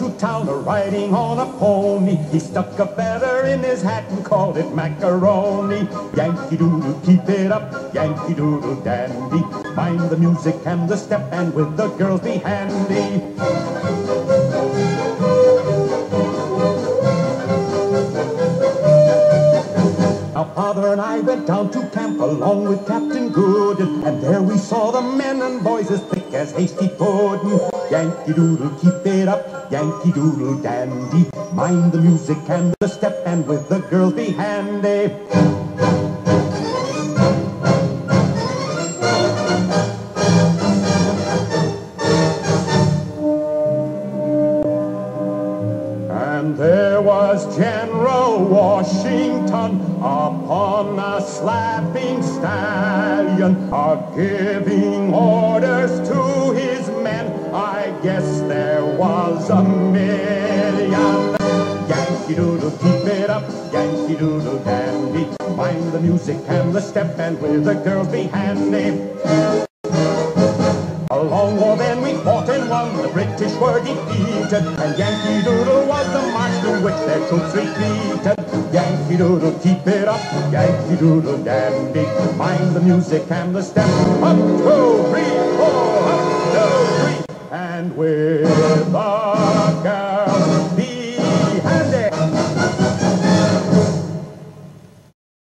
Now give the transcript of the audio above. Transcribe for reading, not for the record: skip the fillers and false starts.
to town riding on a pony. He stuck a feather in his hat and called it macaroni. Yankee Doodle, keep it up, Yankee Doodle dandy. Mind the music and the step, and with the girls be handy. Now Father and I went down to camp along with Captain Good, and there we saw the men and boys as thick as hasty pudding. Yankee Doodle, keep it up, Yankee Doodle dandy. Mind the music and the step, and with the girls be handy. And there was General Washington upon a slapping stallion, giving orders to his men. I guess there was a million. Yankee Doodle, keep it up, Yankee Doodle dandy. Mind the music and the step, and with the girls be handy. A long war then we fought and won, the British were defeated, and Yankee Doodle was the march through which their troops retreated. Yankee Doodle, keep it up, Yankee Doodle dandy. Mind the music and the step. 1, 2, 3, 4, 1, 2, 3. And with the